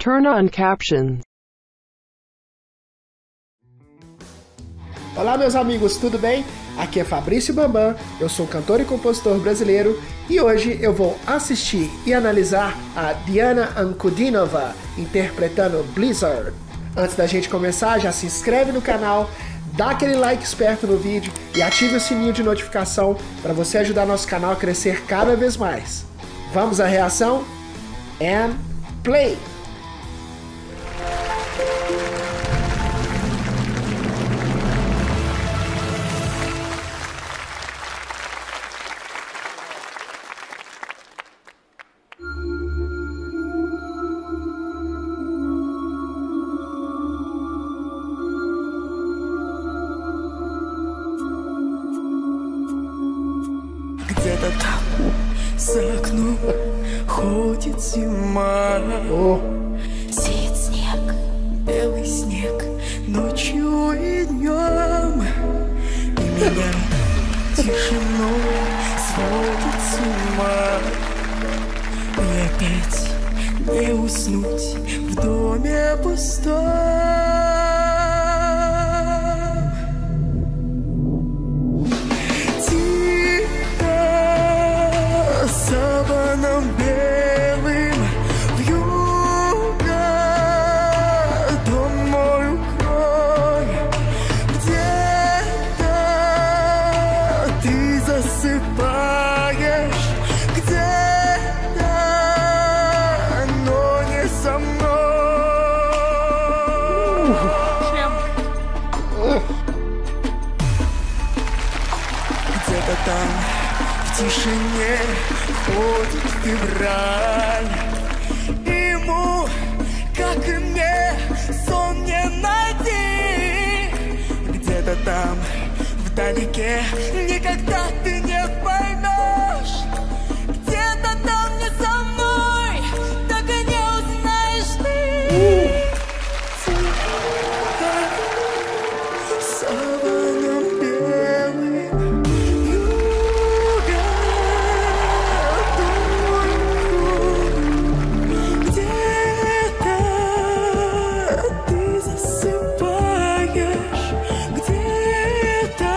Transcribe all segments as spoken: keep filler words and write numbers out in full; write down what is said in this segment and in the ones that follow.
Turn on captions. Olá meus amigos, tudo bem? Aqui é Fabrício Bambam, eu sou cantor e compositor brasileiro e hoje eu vou assistir e analisar a Diana Ankudinova interpretando Blizzard. Antes da gente começar, já se inscreve no canal, dá aquele like esperto no vídeo e ative o sininho de notificação para você ajudar nosso canal a crescer cada vez mais. Vamos à reação? And play! Где-то там, за окном, ходит зима. Oh. Сеет снег, белый снег, ночью и днем. И меня тишиной сводит с ума. И опять не уснуть в доме пустом. Саваном белым вьюга дом мой укрой. Где-то ты засыпаешь, где-то, но не со мной. Где-то там в тишине ходит февраль. Ему, как и мне, сон не найти. Где-то там, вдалеке, никогда ты не поймешь. Где-то там не со мной, так и не узнаешь ты. Саваном белым вьюга где-то ты засыпаешь, где-то,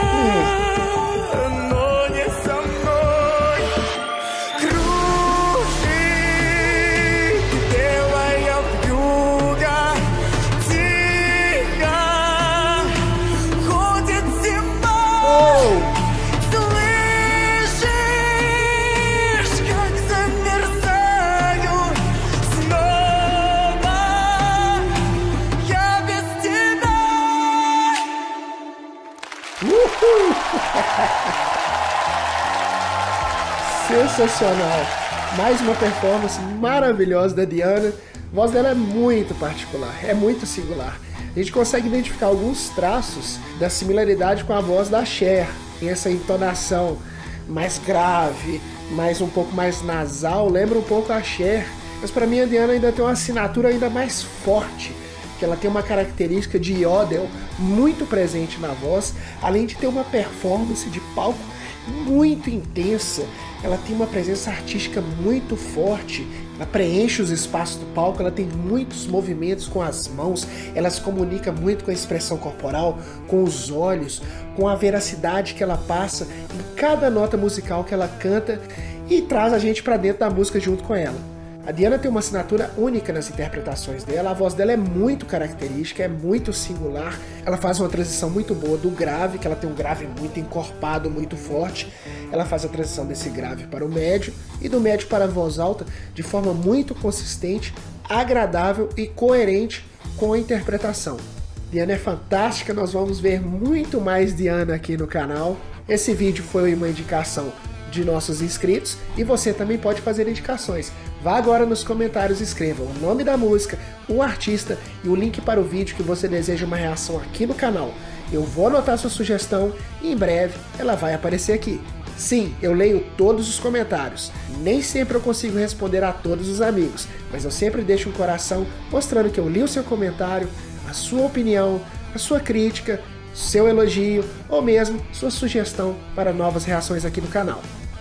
но не со мной. Кружит белая вьюга, тихо ходит зима. Слышишь, как замерзаю снова я без тебя. Uhul! Sensacional! Mais uma performance maravilhosa da Diana. A voz dela é muito particular, é muito singular. A gente consegue identificar alguns traços da similaridade com a voz da Cher. Tem essa entonação mais grave, mais um pouco mais nasal, lembra um pouco a Cher. Mas para mim a Diana ainda tem uma assinatura ainda mais forte, que ela tem uma característica de yodel muito presente na voz, além de ter uma performance de palco muito intensa. Ela tem uma presença artística muito forte, ela preenche os espaços do palco, ela tem muitos movimentos com as mãos, ela se comunica muito com a expressão corporal, com os olhos, com a veracidade que ela passa em cada nota musical que ela canta e traz a gente para dentro da música junto com ela. A Diana tem uma assinatura única nas interpretações dela, a voz dela é muito característica, é muito singular, ela faz uma transição muito boa do grave, que ela tem um grave muito encorpado, muito forte, ela faz a transição desse grave para o médio e do médio para a voz alta de forma muito consistente, agradável e coerente com a interpretação. Diana é fantástica, nós vamos ver muito mais Diana aqui no canal. Esse vídeo foi uma indicação de nossos inscritos e você também pode fazer indicações. Vá agora nos comentários e escreva o nome da música, o artista e o link para o vídeo que você deseja uma reação aqui no canal. Eu vou anotar sua sugestão e em breve ela vai aparecer aqui. Sim, eu leio todos os comentários. Nem sempre eu consigo responder a todos os amigos, mas eu sempre deixo um coração mostrando que eu li o seu comentário, a sua opinião, a sua crítica, seu elogio ou mesmo sua sugestão para novas reações aqui no canal.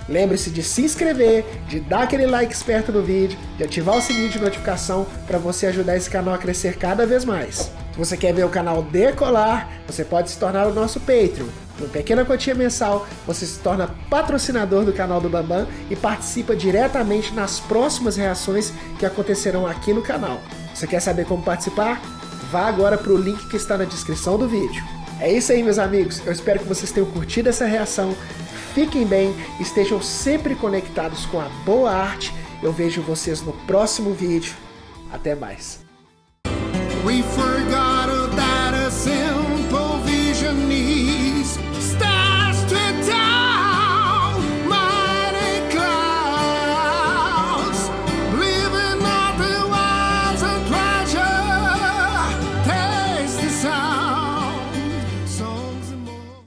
Lembre-se de se inscrever, de dar aquele like esperto no vídeo, de ativar o sininho de notificação para você ajudar esse canal a crescer cada vez mais. Se você quer ver o canal decolar, você pode se tornar o nosso Patreon. Por uma pequena quantia mensal, você se torna patrocinador do canal do Bambam e participa diretamente nas próximas reações que acontecerão aqui no canal. Você quer saber como participar? Vá agora para o link que está na descrição do vídeo. É isso aí, meus amigos. Eu espero que vocês tenham curtido essa reação. Fiquem bem, estejam sempre conectados com a boa arte. Eu vejo vocês no próximo vídeo. Até mais. We forgot